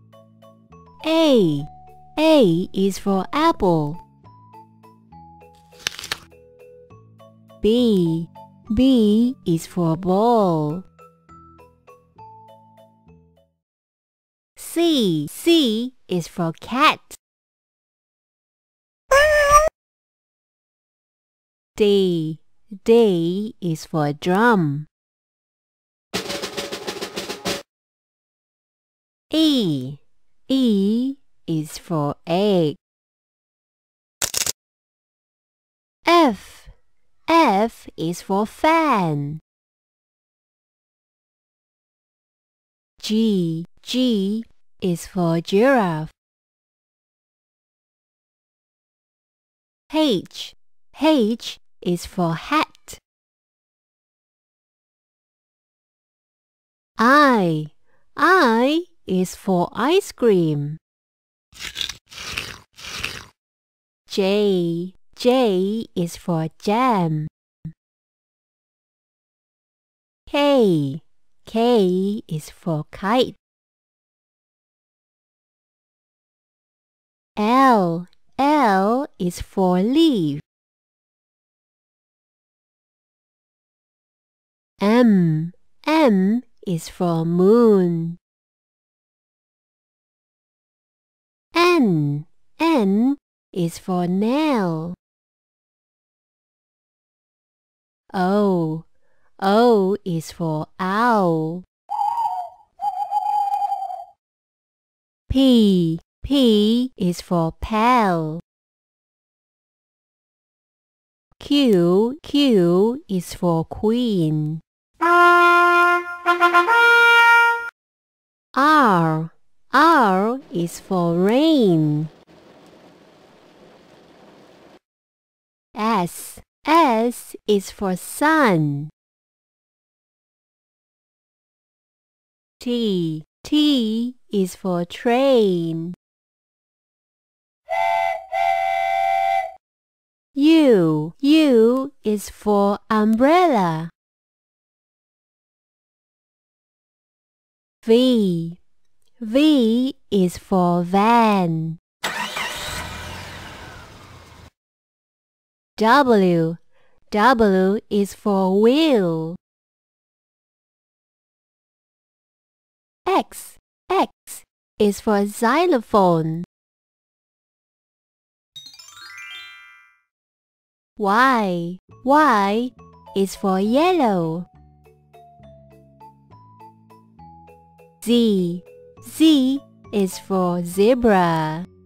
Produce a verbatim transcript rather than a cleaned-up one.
A. A is for apple. B. B is for ball. C. C is for cat. D. D is for drum. E. E is for egg. F. F is for fan. G. G is for giraffe. H. H is for hat. I. I is for ice cream. J. J is for jam. K. K is for kite. L. L is for leaf. M. M is for moon. N. N is for nail. O. O is for owl. P. P is for pal. Q. Q is for queen. R. R is for rain. S. S is for sun. T. T is for train. U. U is for umbrella. V. V is for van. W. W is for wheel. X. X is for xylophone. Y. Y is for yellow. Z. Z is for zebra.